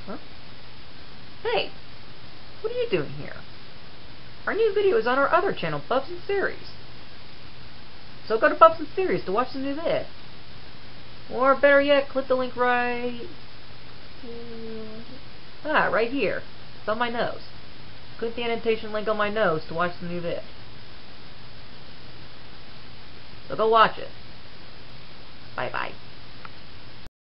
Huh? Hey, what are you doing here? Our new video is on our other channel, BUBZandSeries. So go to BUBZandSeries to watch the new vid. Or better yet, click the link right here. It's on my nose. Click the annotation link on my nose to watch the new vid. So go watch it. Bye bye.